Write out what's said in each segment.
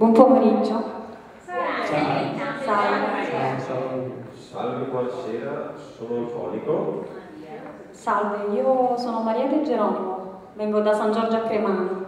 Buon pomeriggio. Salve. Salve, buonasera, sono il fonico. Salve, io sono Maria De Geronimo, vengo da San Giorgio a Cremano.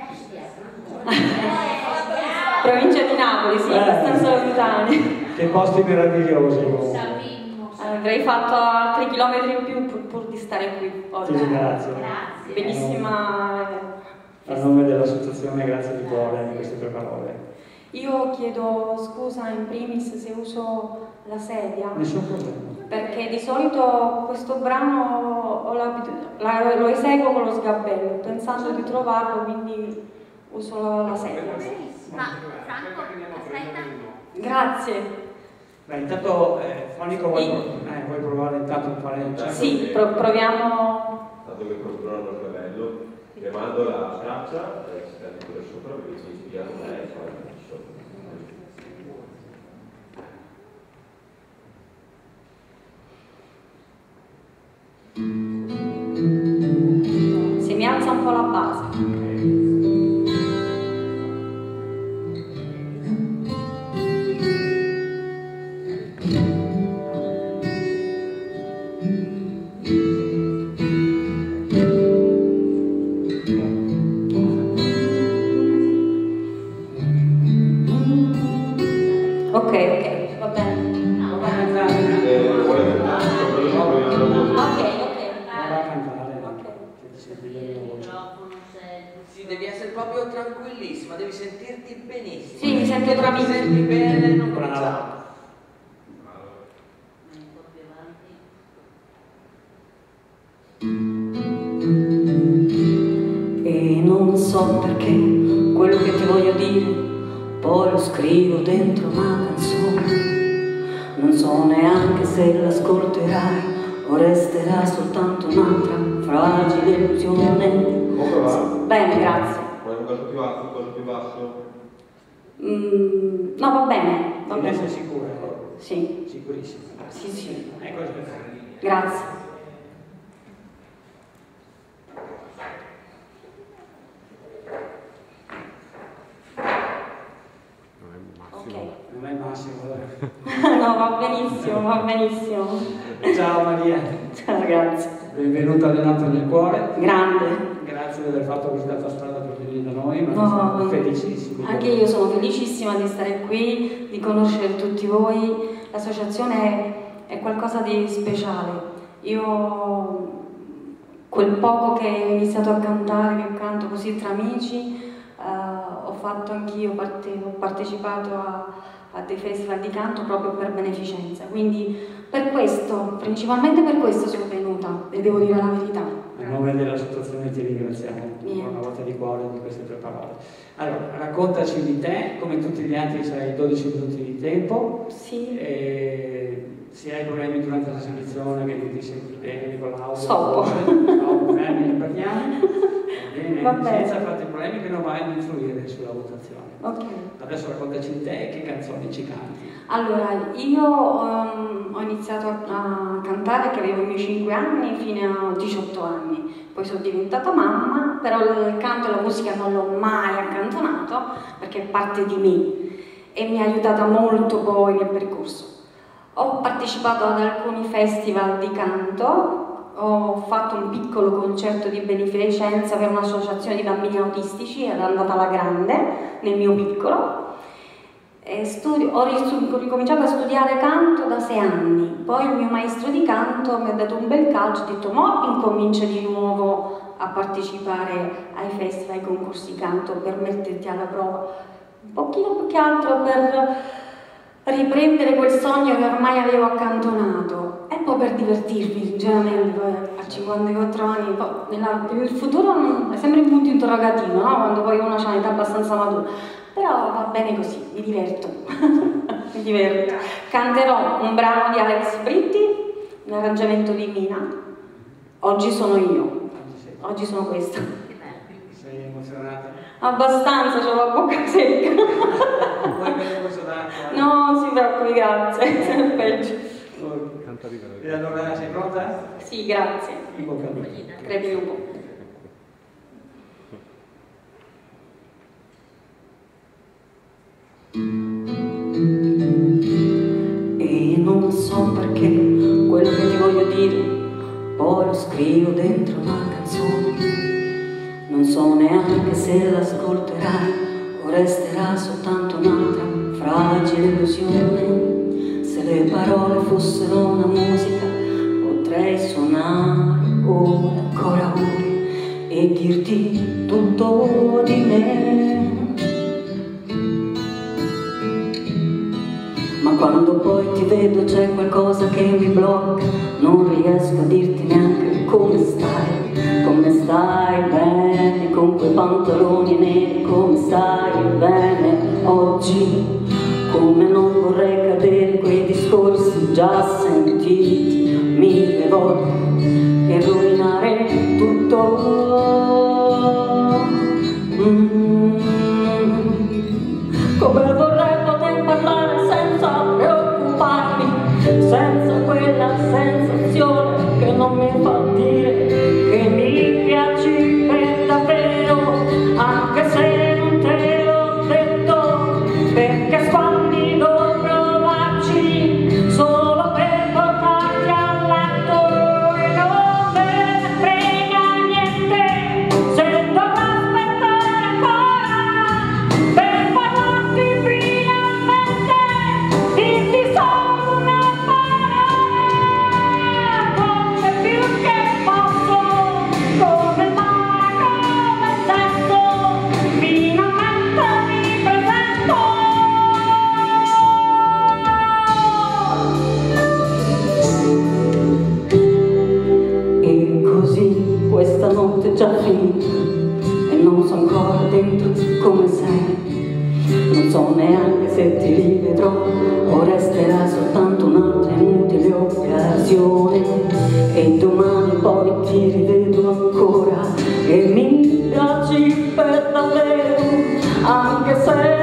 Provincia di Napoli, sì, abbastanza lontani. Che posti meravigliosi. Avrei fatto altri chilometri in più pur di stare qui oggi. Ti ringrazio. Bellissima. A nome dell'associazione, grazie di cuore di queste tue parole. Io chiedo scusa in primis se uso la sedia. Nessun problema. Perché di solito questo brano lo eseguo con lo sgabello, pensando di trovarlo, quindi uso la sedia. Ma Franco, aspetta. Grazie. Beh, intanto, Fonico, vuoi provare intanto a fare... Sì, proviamo. Dato che controllo il sgabello, le mando la traccia, si prende pure sopra, perché si ispira con lei e poi sopra. Si mi alza un po' la base. Ok, va bene. Sì, devi essere proprio tranquillissima, devi sentirti benissimo. Sì, mi sento bravissima. Ti senti bene, non cominciamo. E non so perché quello che ti voglio dire poi lo scrivo dentro una canzone. Non so neanche se l'ascolterai o resterà soltanto un'altra fragile illusione. Come va? Bene, grazie. Vuoi un caso più alto, un caso più basso? No, va bene. Va Devi essere bene. sicura? Sì. Sicurissima. Sì, sì. Ecco. Grazie. Ok. Non è il massimo. No, va benissimo, va benissimo. Ciao Maria. Ciao, grazie. Benvenuta allenato nel cuore. Grande. Grazie di aver fatto questa strada per venire da noi, ma No, siamo felicissimi. Anche io sono felicissima di stare qui, di conoscere tutti voi. L'associazione è qualcosa di speciale. Io quel poco che ho iniziato a cantare, che canto così tra amici, ho fatto anch'io ho partecipato a dei festival di canto proprio per beneficenza. Quindi per questo, principalmente per questo sono venuta, e devo dire la verità. A nome dell'associazione ti ringraziamo ancora una volta di cuore di queste tue parole. Allora, raccontaci di te, come tutti gli altri hai 12 minuti di tempo. Sì. Se hai problemi durante l'esibizione, che ti senti bene con l'audio, Stoppo. fermi, parliamo. Va bene. Senza farti problemi che non vai ad influire sulla votazione. Ok. Adesso raccontaci di te e che canzoni ci canti. Allora, io ho iniziato a cantare che avevo i miei 5 anni fino a 18 anni, poi sono diventata mamma, però il canto e la musica non l'ho mai accantonato perché è parte di me e mi ha aiutata molto poi nel percorso. Ho partecipato ad alcuni festival di canto, ho fatto un piccolo concerto di beneficenza per un'associazione di bambini autistici ed è andata alla grande nel mio piccolo. Ho ricominciato a studiare canto da 6 anni, poi il mio maestro di canto mi ha dato un bel calcio, ha detto mo incomincia di nuovo a partecipare ai festival, ai concorsi di canto per metterti alla prova, un pochino più che altro per riprendere quel sogno che ormai avevo accantonato e poi per divertirmi, sinceramente, a 54 anni, il futuro è sempre un punto interrogativo, no? Quando poi uno ha un'età abbastanza matura, però va bene così, mi diverto, mi diverto. Canterò un brano di Alex Britti, un arrangiamento di Mina, oggi sono io, oggi sono questa. Sei emozionata? Abbastanza, c'ho la bocca secca. Vuoi bere questo d'acqua? No, non si preoccupi, grazie, se è peggio. E allora sei pronta? Sì, grazie. In bocca al lupo. Credimi un po'. non so perché quello che ti voglio dire poi lo scrivo dentro una canzone. Non so neanche se l'ascolterai o resterà soltanto un'altra fragile illusione. Se le parole fossero una musica potrei suonare ore, ancora ore, e dirti tutto di me. Ma quando poi ti vedo c'è qualcosa che mi blocca, non riesco a dirti neanche come stai bene con quei pantaloni neri, come stai bene oggi, come non vorrei cadere in quei discorsi già sentiti mille volte e rovinare tutto. Come vorrei poter parlare senza preoccuparmi, senza quella sensazione che non mi fa dire che mi piaci per davvero, anche se non te l'ho detto, perché squallido provarci solo per portarti a letto. E non me ne frega niente se dovrò aspettare ancora per parlarti finalmente, dirti solo una parola, come più che posso, come il mare, come il testo, finalmente mi presento. E così questa notte è già finita e non so ancora dentro come sei. Non so neanche se ti rivedrò o resterà soltanto un'altra inutile occasione. E domani poi ti rivedo ancora e mi piaci per davvero, anche se